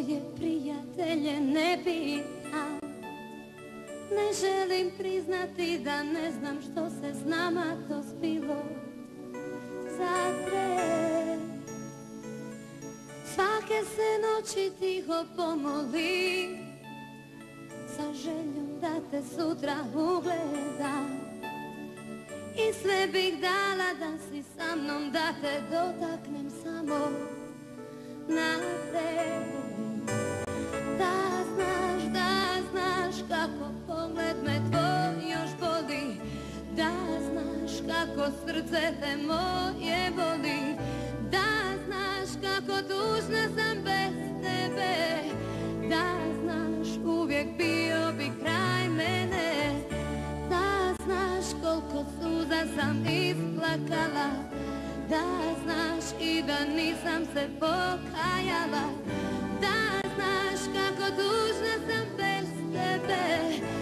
tvoje prijatelje ne pitam. Ne želim priznati da ne znam što se s nama to zbilo za tren. Svake se noći tiho pomolim sa željom da te sutra ugledam. I sve bih dala da si sa mnom, da te dotaknem samo na tren. Da znaš kako pogled me tvoj još boli. Da znaš kako srce te moje boli. Da znaš kako tužna sam bez tebe. Da znaš uvijek bio bi kraj mene. Da znaš koliko suza sam isplakala. Da znaš i da nisam se pokajala. Da znaš kako tužna sam bez tebe.